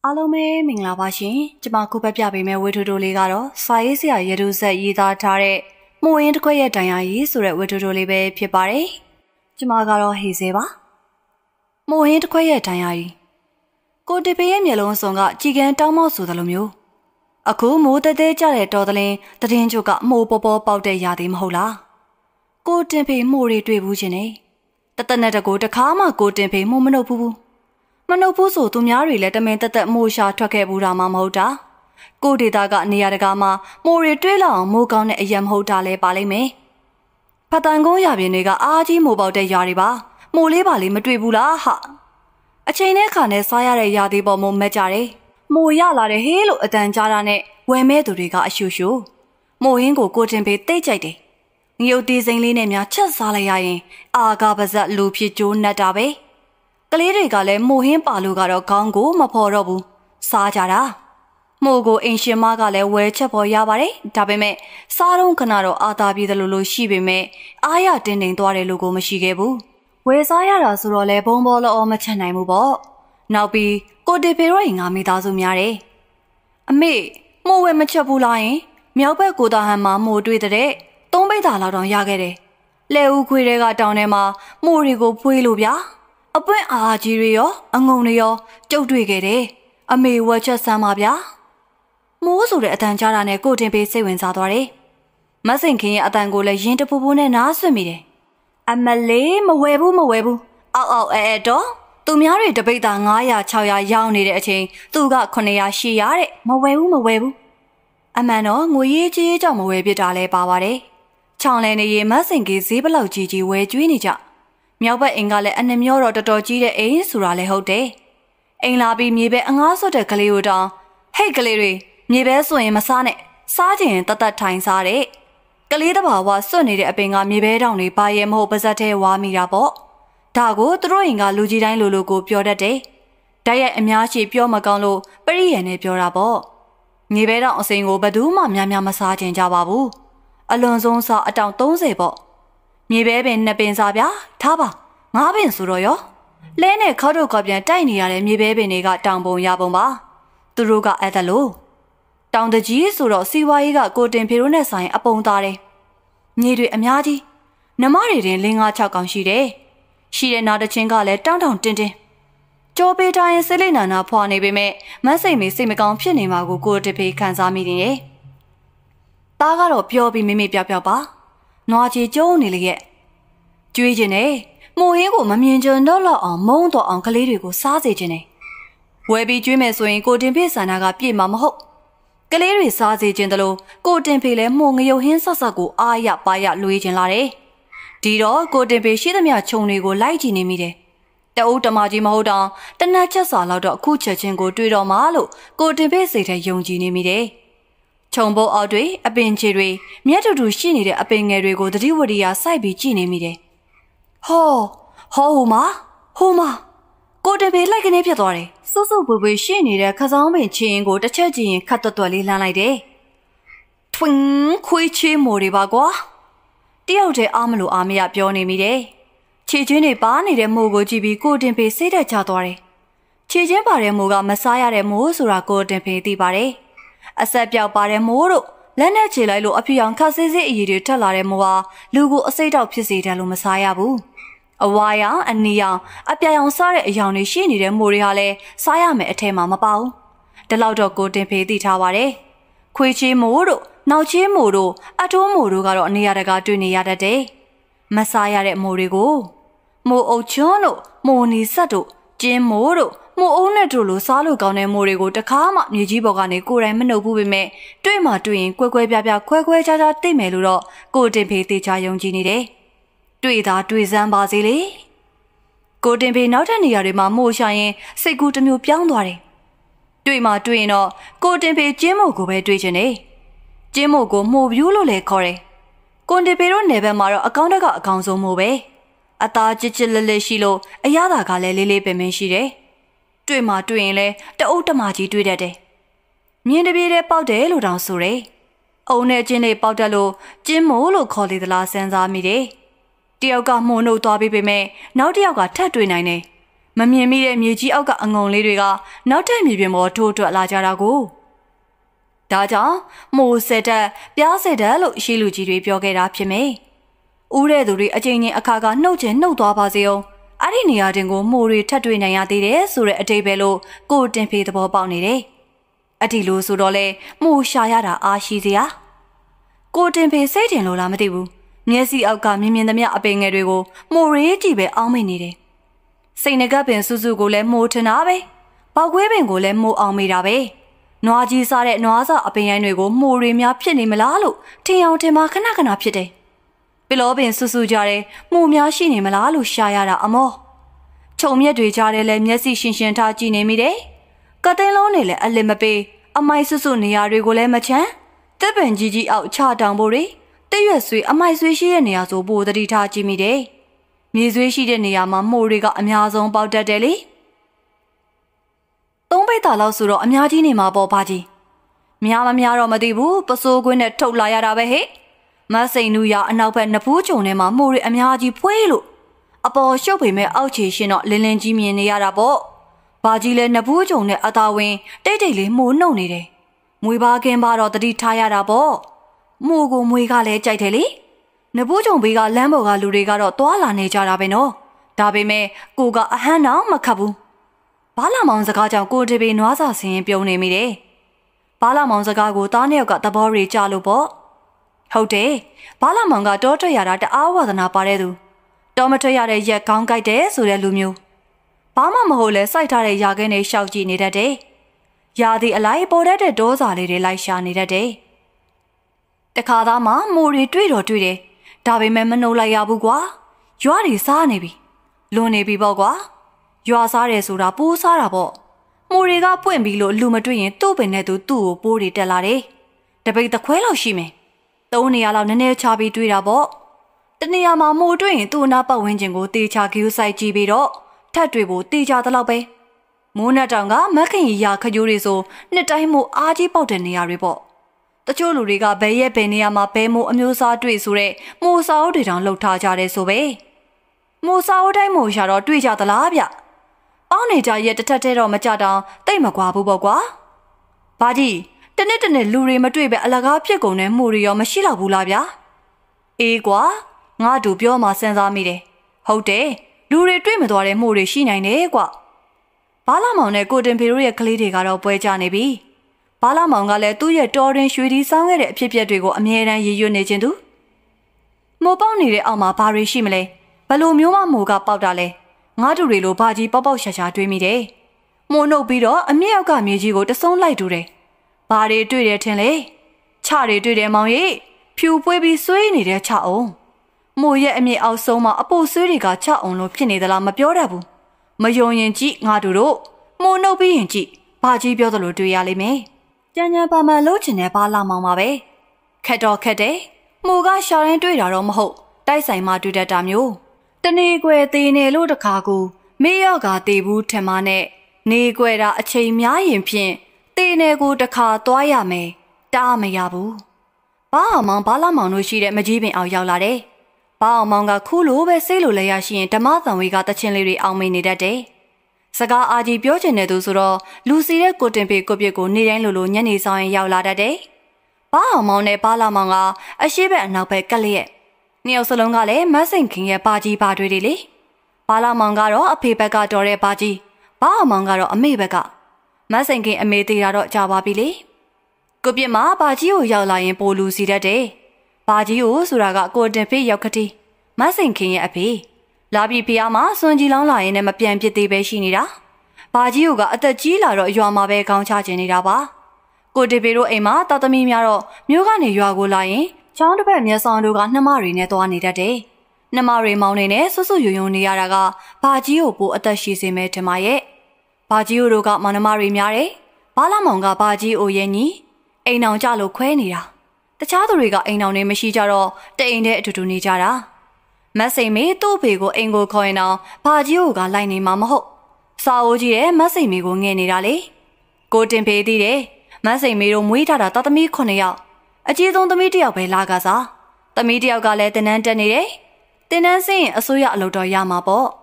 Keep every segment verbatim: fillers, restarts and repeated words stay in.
အားလုံးပဲမင်္ဂလာပါရှင်။ကျွန်မခုပဲပြပေးမယ့်ဝေထုတိုလေးကတော့စာရေးဆရာရေထုဆက်ရေးသားထားတဲ့မှုရင်းတစ်ခွက်ရဲ့တန်ရာကြီးဆိုတဲ့ဝေထုတိုလေးပဲဖြစ်ပါတယ်။ကျွန်မကတော့ဟေစေပါ။မှုရင်းတစ်ခွက်ရဲ့တန်ရာကြီးကိုတပေရဲ့မျက်လုံးစုံကကြည်ကန်းတောင်းမောက်ဆိုသလိုမျိုးအခုမိုးတဲတဲကြတဲ့တော်တလင်းတည်င်းချုပ်ကအမိုးပေါ်ပေါ်ပေါက်တဲ့ရာသီမဟုတ်လား။ကိုတင်ဖေမှုတွေတွေ့ဘူးချင်းနေတတနဲ့တကူတခါမှကိုတင်ဖေမှုမနှုတ်ဘူးမနှုတ်ဘူးဆိုသူများတွေလည်းတမင်တက်တက်မိုးရှာထွက်ခဲ့ဘူးတာမှမဟုတ်တာကိုဒေတာကနေရာတကာမှာမိုးတွေတွေးလောက်အောင်မိုးကောင်းတဲ့အရာမဟုတ်တာလဲပါလိမ့်မယ်ဖတ်တန်ကုန်းရပြင်တွေကအားကြီးမိုးပေါက်တဲ့ຢာတွေပါမိုးလေးပါလေးမတွေ့ဘူးလားဟာအချိန်နဲ့ခါနဲ့စားရတဲ့ຢာသေးပေါ်မိုးမက်ကြတယ်မိုးရလာတဲ့ဟေးလို့အတန်ကြားတာနဲ့ဝယ်မဲ့သူတွေကအရှူရှူမိုးဟင်းကိုကိုတင်ပေးတိတ်ကြိုက်တယ်ငရုတ်တီးစိမ့်လေးနဲ့များချက်စားလိုက်ရရင်အာကပါဇက်လူဖြစ်ကျိုးနှက်တာပဲကလေးတွေကလည်းမိုဟင်းပါလို့ကတော့ခေါင်းကိုမဖော်တော့ဘူးစားကြတာမို့ကိုအင်ရှင်မကလည်းဝဲချက်ပေါ်ရပါတယ်ဒါပေမဲ့စားတော့ခဏတော့အာသာပြေတယ်လို့လို့ရှိပေမဲ့အားရတင်းတင်းသွားတယ်လို့ကိုမရှိခဲ့ဘူးဝဲစားရတာဆိုတော့လေဘုံဘောလောမချက်နိုင်ဘူးပေါ့နောက်ပြီးကိုတေဖေရောငါမိသားစုများတယ်အမေမို့ဝဲမချက်ဘူးလားယင်မြောက်ဘက်ကိုတာဟန်မှာမို့တွေ့တဲ့သုံးပိတ်တာလောက်တောင်ရခဲ့တယ်လဲဦးခွေတွေကတောင်ထဲမှာမို့တွေကိုဖွေးလို့ဗျာအပွင့်အားကြီးတွေရောအငုံတွေရောကြုတ်တွေ့ခဲ့တယ်အမေဝက်ချက်ဆမ်းပါဗျာမိုးဆိုတဲ့အတန်ကြားတာနဲ့ကိုတင်ပေးစိတ်ဝင်စားသွားတယ်မဆင်ခင်ရဲ့အတန်ကိုလည်းရင်တပူပူနဲ့နားဆွမိတယ်အမလေးမဝဲဘူးမဝဲဘူးအောက်အောက်အဲအဲတော့သူများတွေတပိတ်တာငါးရာခြောက်ရာရောင်းနေတဲ့အချိန်သူကခုနှစ်ရာရှစ်ရာတဲ့မဝဲဘူးမဝဲဘူးအမှန်တော့ငွေရေးကြေးကြောင့်မဝဲပြတာလဲပါပါတယ်ချောင်းလဲနေရင်မဆင်ကြီးဈေးဘလောက်ကြီးကြီးဝဲကျွေးနေကြမြောက်ဘက်အိမ်ကလည်းအနှမျောတော့တော်တော်ကြီးတဲ့အိမ်ဆိုတာလည်းဟုတ်တယ်။အိမ်လာပြီးမြေပဲအငားဆွတ်တဲ့ကလေးကိုတောင်ဟိတ်ကလေးတွေမြေပဲဆိုရင်မစားနဲ့စားချင်တတ်တတ်ထိုင်စားတဲ့ကလေးတဘာဝဆွတ်နေတဲ့အပင်ကမြေပဲတောင်တွေပါရဲမဟုတ်ပါဇက်ထဲဝါမိတာပေါ့။ဒါကိုသူတို့အိမ်ကလူကြီးတိုင်းလိုလိုကိုပြောတတ်တယ်။တိုက်ရိုက်အများရှိပြောမကောင်းလို့ပရိယန်နဲ့ပြောတာပေါ့။မြေပဲတောင်အစိမ်းကိုဘယ်သူမှများများမစားချင်ကြပါဘူး။အလွန်ဆုံးစားအတောင်သုံးဆယ်ပေါ့။မြေပဲပင်နှစ်ပင်စားဗျာထားပါငါးပင်ဆိုတော့ရောလဲနဲ့ခေါက်တော့ကပြန်တိုက်နေရတဲ့မြေပဲပင်တွေကတောင်ပုံရပုံပါသူတို့ကအဲ့ဒါလို့တောင်တကြီးဆိုတော့စီဝါကြီးကကိုတင်ဖေတို့နဲ့ဆိုင်အပုံသားတယ်မြေတွေအများကြီးနမတွေတင်လင်းငါးချောက်ကောင်ရှိတယ်ရှိတဲ့နာတချင်းကလည်းတောင်းတောင်တင်းတင်းကြောပေးထားရင်စိတ်လိမ့်နာနာဖွာနေပေမဲ့မတ်စိတ်မေစိတ်မကောင်းဖြစ်နေမှာကိုကိုတဖေခံစားမိနေတယ်တားကတော့ပြောပြီးမိမိပြောက်ပြောက်ပါနွားချီကျုံနေလေရဲ့ကျွေးခြင်းနဲ့မိုးဟင်းကိုမမြင်ကြတော့လောက်အောင်မုန်းတော့အောင်ကလေးတွေကိုစားစေခြင်းနဲ့ဝယ်ပြီးကျွေးမယ်ဆိုရင်ကိုတင်ဖေးဆန္ဒကပြည့်မှာမဟုတ်ကလေးတွေစားစေခြင်းတလို့ကိုတင်ဖေးလည်းမှုံငရုတ်ဟင်းဆက်ဆက်ကိုအားရပါရလွေးခြင်းလာတယ်ဒီတော့ကိုတင်ဖေးရှိသမျှခြုံတွေကိုလိုက်ကြည့်နေမိတယ်တအုပ်တမကြီးမဟုတ်တော့တနက်ချက်စာလောက်တော့အခုချက်ချင်းကိုတွေးတော့မှလို့ကိုတင်ဖေးစိတ်ထဲယုံကြည်နေမိတယ်ခြုံပုတ်အောက်တွေအပင်ချေတွေမြက်တူတူရှိနေတဲ့အပင်ငယ်တွေကိုသတိဝရိယစိုက်ပြီးကြည့်နေမိတယ်ဟောဟောဟိုမှာဟိုမှာကိုတပေလိုက်ကနေဖြစ်သွားတယ်စွတ်စွတ်ပွေပွေရှိနေတဲ့ခစောင်းပင်ချင်းကိုတစ်ချက်ကြည့်ရင်ခတ်တွတ်တွတ်လေးလှမ်းလိုက်တယ်ထွင်းခွေးချေးမိုတွေပါကွာတယောက်တည်းအားမလို့အားမရပြောနေမိတယ်ခြေချင်းတွေပါနေတဲ့မိုကိုကြည့်ပြီးကိုတင်ဖေစိတ်သက်ချသွားတယ်ခြေချင်းပါတဲ့မိုကမစားရတဲ့မိုဆိုတာကိုတင်ဖေသိပါတယ်အဆက်ပြောက်ပါတဲ့မိုတို့လက်နဲ့ခြေလိုက်လို့အဖြူရောင်ခါဆေးဆေးအရည်တွေထက်လာတဲ့မိုဟာလူကိုအစိတ်တောက်ဖြစ်စေတယ်လို့မစားရဘူးအဝါရောင်အနီရောင်အပြာရောင်စားတဲ့အယောင်တွေရှိနေတဲ့မိုတွေဟာလည်းစားရမယ်အထဲမှာမပါဘူးဒီလောက်တော့ကိုတင်ဖေးသိထားပါတယ်ခွေးချေးမိုတို့နောက်ချေးမိုတို့အထိုးမိုတို့ကတော့အနေရတကာတွေ့နေရတတ်တယ်မစားရတဲ့မိုတွေကိုမိုအုပ်ချွန်းတို့မိုနီဆက်တို့ကျင်းမိုတို့မိုအုံးနဲ့တို့လိုစားလို့ကောင်းတဲ့မိုတွေကိုတခါမှမြေကြီးပေါ်ကနေကိုယ်တိုင်မနှုတ်ဘူးပေမဲ့တွေ့မှတွေ့ရင်ကွဲကွဲပြားပြားခွဲခွဲခြားခြားသိမယ်လို့တော့ကိုတင်ဖေးသိချယုံကြည်နေတယ်တွေ့တာတွေ့စမ်းပါစေလေကိုတင်ဖေနောက်ထပ်နေရာတွေမှာမို့ရှာရင်စိတ်ကူးတစ်မျိုးပြောင်းသွားတယ်တွေ့မှတွေ့ရင်တော့ကိုတင်ဖေကျင်းမို့ကိုပဲတွေ့ချင်တယ်ကျင်းမို့ကိုမှုပြူးလို့လည်းခေါ်တယ်ကိုတင်ဖေတို့နယ်ဘက်မှာတော့အကောင့်တက်ကအကောင်ဆုံးမို့ပဲအသားချစ်ချစ်လက်လက်ရှိလို့အရသာကလည်းလေးလေးပင်ပင်ရှိတယ်တွေ့မှတွေ့ရင်လည်းတအုပ်တမကြီးတွေ့တတ်တယ်မြင်းတပြေးတဲ့ပေါက်တယ်လို့တောင်ဆိုတယ်အုံနဲ့ကျင်းလေးပေါက်တက်လို့ကျင်းမို့လို့ခေါ်လေသလားစဉ်းစားမိတယ်တယောက်ကမှုန်နှုတ်သွားပြီးပေမဲ့နောက်တယောက်ကထပ်တွေ့နိုင်တယ်မမြင်မိတဲ့မြေကြီးအောက်ကအငုံလေးတွေကနောက်ထပ်မြေပြင်ပေါ်ထိုးထွက်လာကြတာကိုဒါကြောင့်မိုးဆက်တက်ပြားဆက်တက်လို့ရှိလူကြီးတွေပြောခဲ့တာဖြစ်မယ်။ဦးတဲ့သူတွေအချိန်ချင်းအခါကနှုတ်ချင်နှုတ်သွားပါစေအောင်အဲ့ဒီနေရာတင်ကိုမိုးတွေထပ်တွေ့နိုင်ရသေးတယ်ဆိုတဲ့အတိတ်ပဲလို့ကိုတင်ဖေးသဘောပေါက်နေတယ်။အတီလိုဆိုတော့လေမိုးရှာရတာအားရှိစရာကိုတင်ဖေးစိတ်တင်လို့လားမသိဘူး။မျက်စိအောက်ကမြင်မြင်သမျှအပင်ငယ်တွေကိုမိုးရေးကြည့်ပဲအောင်းမိနေတယ်။စိတ်ငကပ်ပင်စုစုကိုလည်းမိုးထင်တာပဲ။ပေါက်ခွေးပင်ကိုလည်းမိုးအောင်မိတာပဲ။နွားကြီးစားတဲ့နွားစာအပင်ရိုင်းတွေကိုမိုးတွေများဖြစ်နေမလားလို့ထင်အောင်ထင်မှာခဏခဏဖြစ်တယ်။ပလောပင်စုစုကြတဲ့မိုးများရှိနေမလားလို့ရှာရတာအမောခြုံမြက်တွေကြားထဲလဲမျက်စိရှင်ရှင်ထားကြည့်နေမိတယ်။ကသိန်းလုံးနဲ့လည်းအလစ်မပေးအမိုက်စုစုနေရာတွေကိုလည်းမချမ်းတစ်ပင်ကြီးကြီးအောက်ချတောင်ဖို့တွေတရွက်ဆွေအမိုက်ဆွေရှိတဲ့နေရာဆိုပို့တတိထားကြည့်မိတယ်။မြေဆွေရှိတဲ့နေရာမှာမိုးတွေကအများဆုံးပေါက်တတ်တယ်လေသုံးပိတ်တာလောက်ဆိုတော့အများကြီးနေမှာပေါ့ဘာကြီးများမများတော့မသိဘူးပစိုးကွင်းနဲ့ထုတ်လာရတာပဲဟဲ့မစိန်နူရအနောက်ဘက်နဖူးချုံထဲမှာမိုးတွေအများကြီးဖွေးလို့အပေါ်ရှုပ်ပေမဲ့အောက်ခြေရှင်တော့လင်းလင်းကြီးမြင်နေရတာပေါ့ဘာကြီးလဲနဖူးချုံနဲ့အသာဝင်တိတ်တိတ်လေးမိုးနှုတ်နေတယ်မွေပါကင်းပါတော့တတိထားရတာပေါ့မိုးကိုမွေကလည်းကြိုက်တယ်လေနဖူးချုံဘေးကလမ်းပေါ်ကလူတွေကတော့တွာလာနေကြတာပဲနော်ဒါပေမဲ့ကိုကအဟမ်းတော့မခတ်ဘူးဘာလာမောင်စကားကြောင့်ကိုတပေနွားစာဆင်းရင်ပြုံးနေမိတယ်။ဘာလာမောင်စကားကိုသားနှစ်ယောက်ကသဘောတွေကြလို့ပေါ့။ဟုတ်တယ်။ဘာလာမောင်ကတောထွက်ရတာတအားဝါသနာပါတဲ့သူ။တောမထွက်ရတဲ့ရက်ကောင်းကြိုက်တယ်ဆိုတဲ့လူမျိုး။ဘာမှမဟုတ်လဲစိုက်ထားတဲ့ရာခဲနဲ့ရှောက်ကြည့်နေတတ်တယ်။ရာသီအလိုက်ပေါ်တတ်တဲ့ဒေါစာလေးတွေလိုက်ရှာနေတတ်တယ်။တခါသားမှမိုးတွေတွေ့တော့တွေ့တယ်။ဒါပေမဲ့မနှုတ်လိုက်ရဘူးကွာ။ရွာတွေစားနေပြီ။လွန်နေပြီပေါ့ကွာ။ရွာစားတယ်ဆိုတာပိုးစားတာပေါ့မိုးတွေကပွင့်ပြီးလို့လူမတွေ့ရင်သူ့ပင်နဲ့သူသူ့ကိုပိုးတွေတက်လာတယ်တပိတ်တခွဲလောက်ရှိမယ်သုံးနေရာလောက်နည်းနည်းချပြီးတွေးတာပေါ့တနေရာမှာမိုးတွေ့ရင်သူ့အနာပတ်ဝန်းကျင်ကိုတေချာဂီယူဆိုင်ကြည့်ပြီးတော့ထပ်တွေ့ဖို့တေချာသလောက်ပဲမိုးနဲ့တောင်ကမက်ခင်ရီယာခကြိုးတွေဆိုနှစ်တိုင်းမိုးအားကြီးပေါက်တဲ့နေရာတွေပေါ့တချို့လူတွေကဘယ်ရဲ့ဘယ်နေရာမှာဘဲမိုးအမျိုးအစားတွေ့ဆိုတဲ့မိုးစာအုပ်တွေတောင်လှုပ်ထားကြတယ်ဆိုပဲမိုးစာအုပ်တိုင်းမိုးရှာတော့တွေ့ကြသလားဗျအောင်းနေကြရဲ့တထက်ထဲတော့မကြတောင်တိတ်မကွာဘူးပေါ့ကွာဘာကြီးတနေ့တနေ့လူတွေမတွေ့ပဲအလကားဖြစ်ကုန်တဲ့မှုတွေရောမရှိတော့ဘူးလားဗျာအေးကွာငါတို့ပြောမှစဉ်းစားမိတယ်ဟုတ်တယ်လူတွေတွေ့မသွားတဲ့မှုတွေရှိနိုင်တယ်ကွာဘာလာမောင်နဲ့ကိုတင်ဖေတို့ရဲ့ကလေးတွေကတော့ပွဲကြနေပြီဘာလာမောင်ကလည်းသူ့ရဲ့တော်ရင်ရွှေဒီစောင်းခဲ့တဲ့အဖြစ်အပျက်တွေကိုအမြဲတမ်းရည်ရွယ်နေခြင်းသူမိုးပေါက်နေတဲ့အောက်မှာဘာတွေရှိမလဲဘလို့မျိုးမှမိုးကပေါက်တာလဲငါတို့တွေလိုဘာကြီးပေါက်ပေါက်ရှာရှာတွေးမိတယ်။မိုးနှုတ်ပြီးတော့အမြောက်ကမြေကြီးကိုတစုံလိုက်တူတယ်။ဘာတွေတွေ့တယ်ထင်လဲ။ချတွေတွေ့တယ်မောင်ရေဖြူပွေးပြီးဆွေးနေတဲ့ချအောင်။မိုးရဲ့အမြေအောက်ဆုံးမှာအပူဆွေးတွေကချအောင်လို့ဖြစ်နေသလားမပြောတတ်ဘူး။မယုံရင်ကြည့်ငါတို့တို့မိုးနှုတ်ပြီးရင်ကြည့်ဘာကြီးပြောသလိုတွေ့ရလိမ့်မယ်။ကြံကြံပါမှန်လို့ချင်တဲ့ဘာလာမောင်ပါပဲ။ခက်တော့ခက်တယ်။မိုးကရှာရင်းတွေ့တာတော့မဟုတ်တိုက်ဆိုင်မှတွေ့တတ်တာမျိုး။တနေကွယ်သေးနေလို့တခါကိုမေရော့ကတေဘူးထင်မနဲ့နေကွယ်တာအချိန်များရင်ဖြင့်တေနေကိုတခါသွားရမယ်တားမရဘူးဘာအောင်မောင်ဘာလာမောင်တို့ရှိတဲ့မကြီးပင်အောင်ရောက်လာတယ်ဘာအောင်မောင်ကခုလိုပဲစိတ်လိုလဲရရှိရင်ဓမ္မသံဝေကတချင်းလေးတွေအောင်မိနေတတ်တယ်စကားအာကြီးပြောချင်တဲ့သူဆိုတော့လူစီတဲ့ကိုတင်ပေကိုပြစ်ကိုနေတိုင်းလိုလိုညနေဆောင်ရင်ရောက်လာတတ်တယ်ဘာအောင်မောင်နဲ့ဘာလာမောင်ကအရှိဘက်အနောက်ဘက်ကလျက်နှစ်ယောက်စလုံးကလည်းမတ်စိန်ခင်ရဲ့ပါကြီးပါတွေတွေလေဘာလာမောင်ကတော့အဖေဘက်ကတော်တဲ့ပါကြီးဘာအောင်မောင်ကတော့အမေဘက်ကမတ်စိန်ခင်အမေသေးတာတော့ကြာပါပြီလေကိုပြစ်မှာပါကြီးကိုရောက်လာရင်ပိုလူစီတတ်တယ်ပါကြီးကိုဆိုတာကကိုတင်ဖေးရောက်ခတိမတ်စိန်ခင်ရဲ့အဖေလာပြီဖေးအားမှာစွန်ကြီးလောင်းလာရင်လည်းမပြန်ပြစ်သေးပဲရှိနေတာပါကြီးကအသက်ကြီးလာတော့ရွာမှာပဲခေါင်းချခြင်းနေတာပါကိုတေပေတို့အိမ်မှာတာသမီများတော့မြို့ကနေရွာကိုလာရင်ချောင်းတစ်ဖက်မျက်စောင်းတို့ကနှမတွေနဲ့သွားနေတတ်တယ်။နှမတွေမောင်းနေနဲ့ဆွဆွယုံယုံနေရတာကဘာကြီးကိုပိုအသက်ရှိစေမဲထင်ပါရဲ့။ဘာကြီးတို့ကမောင်နှမတွေများတယ်။ဘာလာမောင်ကဘာကြီးအိုရဲ့ညီအိမ်အောင်ကြလို့ခွဲနေတာ။တခြားသူတွေကအိမ်အောင်နေမရှိကြတော့တအိမ်တည်းအတူတူနေကြတာ။မတ်စိန်မေသူ့ဖေကိုအိမ်ကိုခေါ်ရင်တော့ဘာကြီးကိုကလိုက်နေမှာမဟုတ်။စာအိုးကြီးရဲ့မတ်စိန်မေကိုငဲနေတာလေ။ကိုတင်ဖေးသေးတယ်။မတ်စိန်မေတို့မွေးထားတာတသမီးခုနှစ်ယောက်အကြီးဆုံးသမီးတယောက်ပဲလာကစားသမီးတယောက်ကလည်းတင်နန်းတက်နေတယ်တင်နန်းစင်းရင်အစိုးရအလုပ်တော်ရမှာပေါ့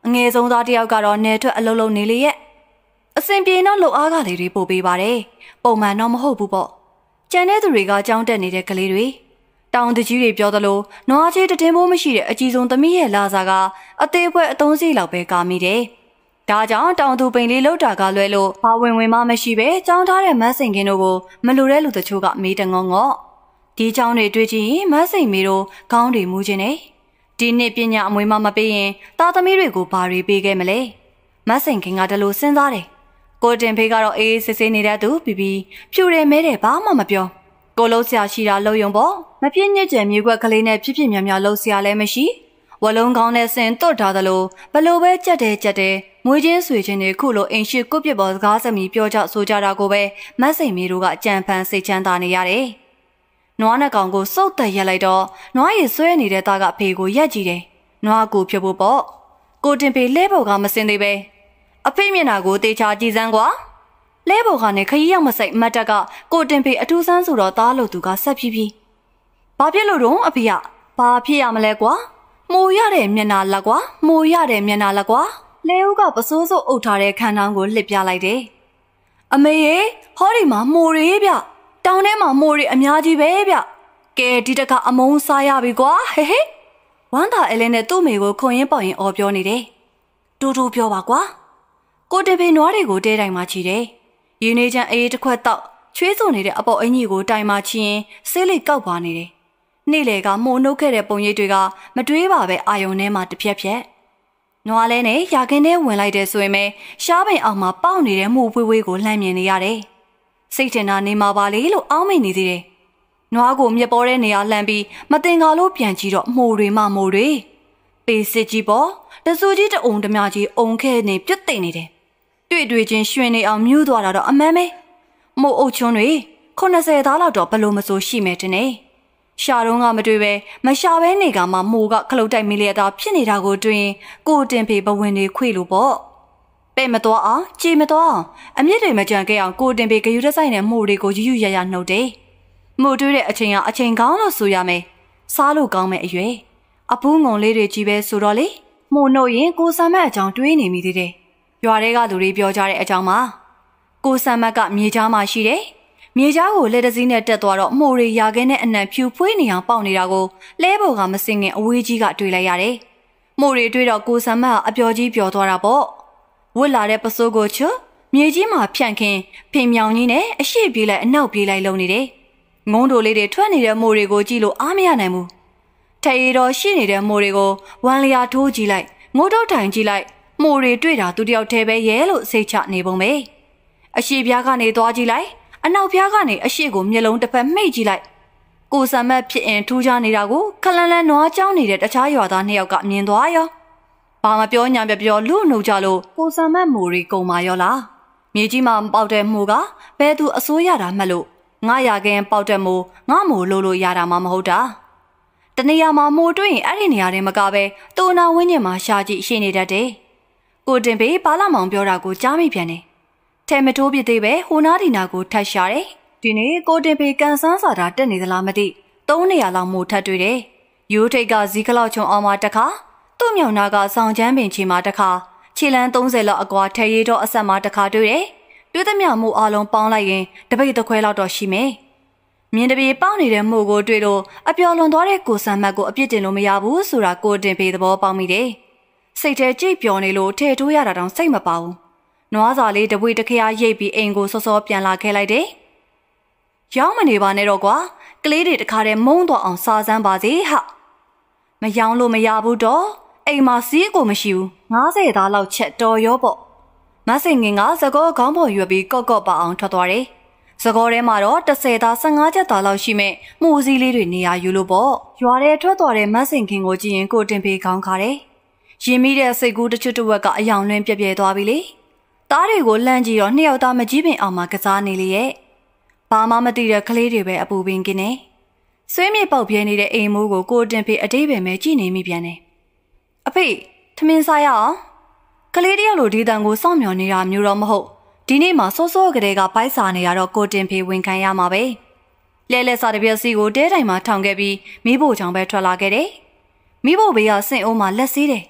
အငယ်ဆုံးသားတစ်ယောက်ကတော့နေထွက်အလုံးလုံးနေလေရဲ့အစင်ပြေတော့လှုပ်အားကလေးတွေပို့ပေးပါတယ်ပုံမှန်တော့မဟုတ်ဘူးပေါ့ကျန်တဲ့သူတွေကကြောင်းတက်နေတဲ့ကလေးတွေတောင်တကြီးတွေပြောသလိုနွားချေးတည်င်းဖို့မရှိတဲ့အကြီးဆုံးသမီးရဲ့လာစာကအသေးဖွဲအသုံးစီလောက်ပဲကာမိတယ်ဒါကြောင့်တောင်သူပိန်လေးလှုပ်တာကလွဲလို့ဘာဝင်ဝင်မှမရှိပဲကြောင်းထားတဲ့မတ်စိန်ကင်းတို့ကိုမလိုတဲ့လူတချို့ကမေးတငေါငေါဒီကြောင်းတွေတွေ့ကြည့်ရင်မတ်စိန်မီတို့ခေါင်းတွေမူးခြင်းနဲ့ဒီနှစ်ပညာအမွေမမပေးရင်သားသမီးတွေကိုဘာတွေပေးခဲ့မလဲမတ်စိန်ကင်းကတလို့စဉ်းစားတယ်ကိုတင်ဖေးကတော့အေးစစ်စစ်နေတဲ့သူပြီးပြီးဖြူတယ်မဲတယ်ဘာမှမပြောကိုလုံးဆရာရှိတာလုံယုံပေါ့မပြည့်ညစ်ကြံမြေခွက်ကလေးနဲ့ဖြစ်ဖြစ်များများလှုပ်ဆရာလည်းမရှိဝလုံးကောင်းနဲ့ဆင်တွတ်ထားသလိုဘလို့ပဲကြက်တယ်ကြက်တယ်မွေးချင်းဆွေချင်းတွေခုလိုအိမ်ရှိကုတ်ပြစ်ပေါ်စကားစမီပြောကြဆိုကြတာကိုပဲမတ်စိန်မီတို့ကအကြံဖန်စိတ်ချမ်းသာနေရတယ်နွားနဲ့ကောင်ကိုစုတ်တက်ရက်လိုက်တော့နွားရည်ဆွဲနေတဲ့သားကအဖေကိုရက်ကြည့်တယ်နွားကိုဖြုတ်ဖို့ပေါ့ကိုတင်ဖေးလဲပေါ်ကမစင်သေးပဲအဖေမျက်နှာကိုတေချာကြည့်စမ်းကွာလဲပေါ်ကနေခရီးရောက်မစိတ်မတ်တက်ကကိုတင်ဖေးအထူးဆန်းဆိုတော့သားလို့သူကဆက်ဖြည်းဖြည်းဘာဖြစ်လို့တော့အဖေကဘာဖြစ်ရမလဲကွာမိုးရတဲ့မျက်နှာလက်ကွာမိုးရတဲ့မျက်နှာလက်ကွာလဲဦးကပစိုးစိုးအုပ်ထားတဲ့ခန်းတောင်းကိုလှစ်ပြလိုက်တယ်အမေရေဟောဒီမှာမိုးရေးဗျတောင်ထဲမှာမိုးရီအများကြီးပဲဗျကဲဒီတကအမုန်းစားရပြီကွာဟဲဟဲဝမ်းသာအလဲနဲ့သူ့မိကိုခွန်ရင်ပေါင်ရင်အော်ပြောနေတယ်တူတူပြောပါကွာကိုတင်ဖေးနွားတွေကိုတဲတိုင်မှချီတယ်ရင်းနေချမ်းအေးတစ်ခွက်တောက်ချွေးစုံနေတဲ့အပေါ်အင်ကြီးကိုတိုင်မှချီရင်ဆေးလေးကောက်ပါနေတယ်နေ့လေကမှုန်နှုတ်ခဲ့တဲ့ပုံရိပ်တွေကမတွေးပါပဲအာယုံထဲမှာတစ်ဖြက်ဖြက်နွားလဲနဲ့ရာခင်းထဲဝင်လိုက်တဲ့ဆိုရင်ပဲရှားပိန်အောင်မှာပေါက်နေတဲ့မှုဖွေးဖွေးကိုလှမ်းမြင်နေရတယ်စိတ်ထင်တာနေမှာပါလေလို့အောင်းမိနေသေးတယ်နွားကိုမြက်ပေါ်တဲ့နေရာလှမ်းပြီးမတင်ကားလို့ပြန်ကြည့်တော့မှုတွေမှမှုတွေပေးစစ်ကြီးပေါ်တဆူကြီးတအုံတမကြီးအုံခဲနေပြတ်သိမ့်နေတယ်တွေ့တွေ့ချင်းရွှင်နေအောင်မြူးသွားတာတော့အမှန်ပဲမို့အုပ်ချွန်းတွေခုနှစ်ဆယ်သားလောက်တော့ဘလို့မစိုးရှိမယ်တင်နေရှာတော့ကမတွေ့ပဲမရှာပဲနေကမှမိုးကခလုတ်တိုက်မိလျက်သားဖြစ်နေတာကိုတွေ့ရင်ကိုတင်ဖေးဘဝင်တွေခွေလို့ပေါ့ပဲ့မသွားအောင်ကြည်မသွားအောင်အမြင့်တွေမကြံခဲ့အောင်ကိုတင်ဖေးဂယူတက်ဆိုင်နဲ့မိုးတွေကိုယူယူရရနှုတ်တယ်မို့တွေ့တဲ့အချိန်ကအချိန်ကောင်းလို့ဆိုရမယ်စားလို့ကောင်းမဲ့အရွယ်အပူးငုံလေးတွေကြီးပဲဆိုတော့လေမို့နှုတ်ရင်ကိုဆမ်မတ်အကြောင်းတွေးနေမိသေးတယ်ရွာထဲကလူတွေပြောကြတဲ့အကြောင်းမှာကိုဆမ်မတ်ကမြေကြားမှာရှိတယ်မြေကြားကိုလက်တစည်းနဲ့တက်သွားတော့မှုတွေရာခဲနဲ့အနံဖြူဖွေးနေအောင်ပေါက်နေတာကိုလဲပေါ်ကမစင်ခင်အဝေးကြီးကတွေ့လိုက်ရတယ်မှုတွေတွေ့တော့ကိုဆမ်မတ်ကအပျော်ကြီးပျော်သွားတာပေါ့ဝစ်လာတဲ့ပစိုးကိုချွမြေကြီးမှာဖြန့်ခင်းဖင်မြောင်ကြီးနဲ့အရှိပြေးလိုက်အနောက်ပြေးလိုက်လုံနေတယ်ငုံတို့လေးတွေထွက်နေတဲ့မှုတွေကိုကြည့်လို့အားမရနိုင်ဘူးထေရီတော်ရှိနေတဲ့မှုတွေကိုဝမ်လျာထိုးကြည့်လိုက်ငိုတော့ထိုင်ကြည့်လိုက်မှုတွေတွေ့တာသူတယောက်တည်းပဲရဲလို့စိတ်ချနေပုံပဲအရှိပြားကနေသွားကြည့်လိုက်အနောက်ပြားကနေအရှိကိုမျက်လုံးတစ်ဖက်မှိတ်ကြည့်လိုက်ကိုဆမ်မတ်ဖြစ်ရင်ထူးခြားနေတာကိုခလန်လန်နွားကြောင်းနေတဲ့တခြားရွာသားနှစ်ယောက်ကမြင်သွားရောဘာမပြောညာပြပြောလူ့နှုတ်ကြလို့ကိုဆမ်မတ်မူရီကုံမာရောလားမြေကြီးမှာပေါက်တဲ့မှုကဘယ်သူအစိုးရတာမှတ်လို့ငါရခင်ပေါက်တဲ့မှုငါမို့လို့လို့ရတာမှမဟုတ်တာတနေရာမှာမို့တွေ့ရင်အဲ့ဒီနေရာတွေမကပဲတူနာဝင်းညင်မှာရှာကြည့်ရှိနေတတ်တယ်ကိုတင်ပေဘာလာမောင်ပြောတာကိုကြားမိပြန်တယ်ထဲမထိုးပြသေးပဲဟိုနာဒီနာကိုထတ်ရှာတယ်ဒီနေ့ကိုတင်ပေကန်ဆန်းစာတာတက်နေသလားမသိသုံးနေရာလောက်မို့ထတ်တွေ့တယ်ရိုးထိတ်ကဇီးကလောက်ချုံအောင်မှာတစ်ခါသူ့မြောင်နာကဆောင်ချမ်းပင်ချီမှာတစ်ခါခြေလန်းသုံးဆယ်လောက်အကွာထဲရီတော့အဆက်မှာတစ်ခါတွေ့တယ်တွေ့သမျှမှုအလုံးပေါင်းလိုက်ရင်တပိတ်တစ်ခွဲလောက်တော့ရှိမယ်မြင်းတပြေပေါက်နေတဲ့မှုကိုတွေ့လို့အပျော်လွန်သွားတဲ့ကိုဆမ်မတ်ကိုအပြစ်တင်လို့မရဘူးဆိုတာကိုတင်ပေသဘောပေါက်မိတယ်စိတ်ထဲကြိတ်ပျော်နေလို့ထဲထိုးရတာတောင်စိတ်မပါဘူးနွားစာလေးတပွေတခရာရိပ်ပြီးအိမ်ကိုစောစောပြန်လာခဲ့လိုက်တယ်ရောင်းမနေပါနဲ့တော့ကွာကလေးတွေတခါတည်းမုန်းတော့အောင်စားစမ်းပါစေဟာမရောင်းလို့မရဘူးတော့အိမ်မှာစီးကိုမရှိဘူးငါးဆယ်သားလောက်ချက်တော်ရောပေါ့မဆင်ငင်ကသကောခေါင်းပေါ်ရွက်ပြီးကော့ကော့ပါအောင်ထွက်သွားတယ်သကောထဲမှာတော့တစ်ဆယ်သားဆယ့်ငါးချက်သားလောက်ရှိမဲ့မှုစည်းလေးတွေနေရာယူလို့ပေါ့ရွာထဲထွက်သွားတဲ့မဆင်ခင်ကိုကြည့်ရင်ကိုတင်ဖေးခေါင်းခါတယ်ရင်မိတဲ့စိတ်ကူးတစ်ချွတ်တစ်ဝက်ကအယောင်လွင်ပြပြဲသွားပြီလေသားတွေကိုလှမ်းကြည့်တော့နှစ်ယောက်သားမကြီးပင်အောင်မှကစားနေလေရဲ့ဘာမှမသိတဲ့ကလေးတွေပဲအပူပင်ကင်းနေဆွေးမြေပေါက်ပြဲနေတဲ့အိမ်မိုးကိုကိုတင်ဖေးအတိတ်ပဲမဲကြည့်နေမိပြန်တယ်အဖေထမင်းစားရအောင်ကလေးတယောက်လိုဒီတန်ကိုစောင့်မျှော်နေတာမျိုးတော့မဟုတ်ဒီနေ့မှစောစောကလေးကပိုက်စာနေရတော့ကိုတင်ဖေးဝင်ခံရမှာပဲလဲလဲစားတဲ့ပြက်စီကိုတဲတိုင်မှာထောင်ခဲ့ပြီးမိဖို့ချောင်ပဲထွက်လာခဲ့တယ်မိဖို့ဘေးကစင့်အိုးမှာလက်စည်းတယ်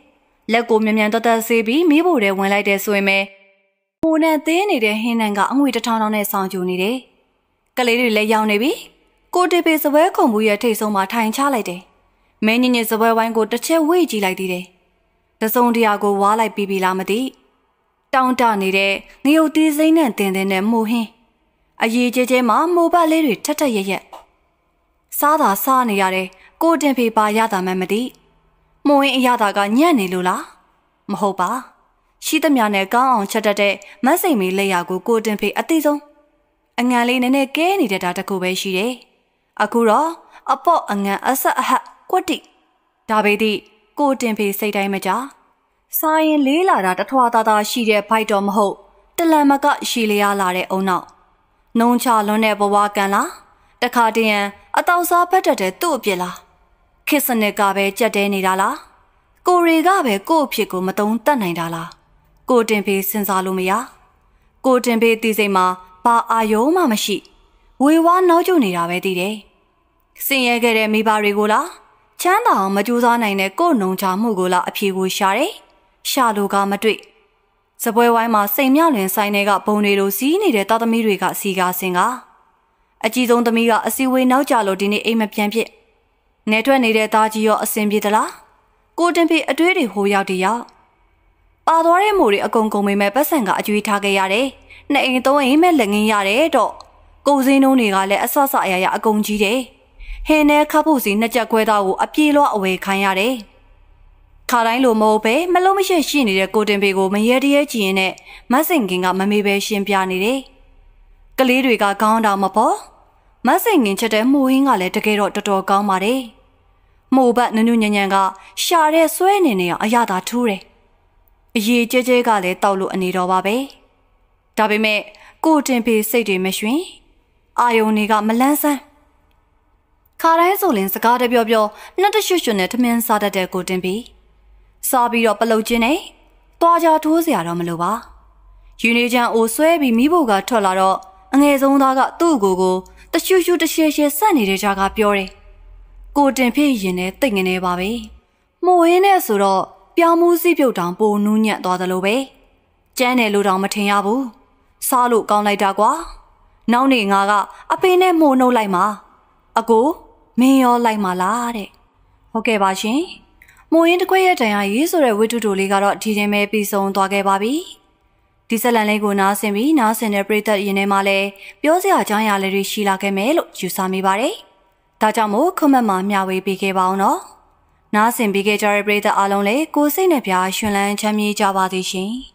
လက်ကိုမြန်မြန်တသက်ဆေးပြီးမိဖို့တဲ့ဝင်လိုက်တဲ့ဆိုရင်ပဲမိုးနဲ့သေးနေတဲ့ဟင်းနံကအငွေတစ်ထောင်ထောင်နဲ့ဆောင်ကြနေတယ်ကလေးတွေလည်းရောက်နေပြီကိုတေပေစပွဲခုံဘူးရဲ့ထိတ်ဆုံးမှာထိုင်ချလိုက်တယ်မင်းညင်ညင်စပွဲဝိုင်းကိုတစ်ချက်ဝေ့ကြည့်လိုက်သေးတယ်တစုံတရာကိုဝါလိုက်ပြီးပြီလားမသိတောင်းတနေတဲ့ငရုတ်သီးစိမ့်နဲ့တင်တဲ့နဲ့မိုးဟင်းအရေးကျကျမှာမိုးပတ်လေးတွေထက်ထက်ရရက်စားတာစားနေရတယ်ကိုတင်ဖေပါရတာမှမသိမိုးဟင်းအရသာကညံ့နေလို့လားမဟုတ်ပါရှိသမျှနဲ့ကောင်းအောင်ချက်တတ်တဲ့မတ်စိန်မီလက်ရကိုကိုတင်ဖေအသိဆုံးအငံလေးနည်းနည်းကဲနေတဲ့တာတကူပဲရှိတယ်အခုတော့အပေါ့အငံအဆက်အဟက်ကွက်တိဒါပေသည့်ကိုတင်ဖေစိတ်တိုင်းမကြစားရင်လေးလာတာတထွာသားသားရှိတဲ့ဖိုက်တော်မဟုတ်တလန်မကရှိလျားလာတဲ့အုံနောက်နှုံချလွန်းတဲ့ဘဝကန်လားတခါတည်းရန်အတောက်စားဖက်တက်တဲ့သူ့အပြစ်လားခစ်စနစ်ကပဲကြက်တဲနေတာလားကိုရီကပဲကို့အဖြစ်ကိုမတုံးတတ်နိုင်တာလားကိုတင်ဖေစဉ်းစားလို့မရကိုတင်ဖေတီစိတ်မှာဘာအာယုံမှမရှိဝေဝါးနောက်ကျနေတာပဲသိတယ်စင်ရဲခဲ့တဲ့မိဘတွေကိုလားချမ်းသာအောင်မကြိုးစားနိုင်တဲ့ကို့နှုံချမှုကိုလားအဖြေကိုရှာတယ်ရှာလို့ကမတွေ့စပွဲဝိုင်းမှာစိန်မြလွင်ဆိုင်တွေကဘုံတွေလိုစီးနေတဲ့သားသမီးတွေကစီကားစင်ကအကြီးဆုံးသမီးကအစီဝေးနောက်ကြလို့ဒီနေ့အိမ်မပြန်ဖြစ်နေထွက်နေတဲ့သားကြီးရောအစင်ပြေသလားကိုတင်ဖေအတွေးတွေဟိုရောက်တရောက်ပါသွားတဲ့မိုးတွေအကုန်ကုန်မိမဲ့ပတ်စံကအကျွေးထားခဲ့ရတယ်နှစ်အိမ်သုံးအိမ်မဲ့လက်ငင်းရတယ်တော့ကိုစင်းနှုံးတွေကလည်းအဆဆအရာရာအကုန်ကြီးတယ်ဟင်းနဲ့ခပ်ဖို့စီနှစ်ချက်ခွဲသားကိုအပြေးလွှအဝယ်ခိုင်းရတယ်ခါတိုင်းလိုမဟုတ်ပဲမလုံးမရှိရှိနေတဲ့ကိုတင်ဖေကိုမရဲတရဲကြည့်ရင်နဲ့မတ်စင်ကင်ကမမေပဲရှင်းပြနေတယ်ကလေးတွေကကောင်းတောင်မပေါ်မတ်စင်ကင်ချက်တဲ့မှုဟင်းကလည်းတကယ်တော့တော်တော်ကောင်းပါတယ်မှုဘတ်နုနုညံ့ညံ့ကရှာတဲ့ဆွဲနေနေအောင်အရသာထူးတယ်အရေးကျဲကျဲကလည်းတောက်လို့အနေတော်ပါပဲဒါပေမဲ့ကိုတင်ဖေစိတ်တွေမရွှင်အာယုန်တွေကမလန်းဆန်းခါတိုင်းဆိုရင်စကားတပြောပြောနှက်တရွှွှွနဲ့ထမင်းစားတတ်တဲ့ကိုတင်ဖေစားပြီးတော့ပလုတ်ချင်းနဲ့တွားကြထိုးစရာတော့မလိုပါယူနေချမ်းအိုဆွဲပြီးမိဖို့ကထွက်လာတော့အငယ်ဆုံးသားကသူ့ကိုယ်ကိုတရွှွှွတရှဲရှဲဆက်နေတဲ့ကြားကပြောတယ်ကိုတင်ဖေရင်နဲ့တိတ်ငနေပါပဲမိုးရင်းနဲ့ဆိုတော့ပြောင်းမှုစည်းပြုတ်တောင်ပိုနူးညံ့သွားသလိုပဲကျန်းတယ်လို့တောင်မထင်ရဘူးစားလို့ကောင်းလိုက်တာကွာနောက်နေငါကအဖေနဲ့မှုနှုတ်လိုက်မှာအကိုမင်းရောလိုက်မှာလားတဲ့ဟုတ်ကဲ့ပါရှင်မိုးရင်းတခွဲရဲ့တန်ရာရေးဆိုတဲ့ဝိတုတိုလေးကတော့ဒီတင်ပဲပြီးဆုံးသွားခဲ့ပါပြီဒီဇက်လန်လေးကိုနားဆင်ပြီးနားဆင်တဲ့ပရိသတ်ရင်ထဲမှာလည်းပြောစရာအကြောင်းအရာလေးတွေရှိလာခဲ့မယ်လို့ယူဆမိပါတယ်ဒါကြောင့်မို့ခွန်မတ်မှာမျှဝေပေးခဲ့ပါအောင်နော်နားဆင်ပေးခဲ့ကြတဲ့ပရိသတ်အားလုံးလည်းကိုယ်စိတ်နဲ့ပြားရှင်လန်းချမ်းမြေ့ကြပါသည်ရှင်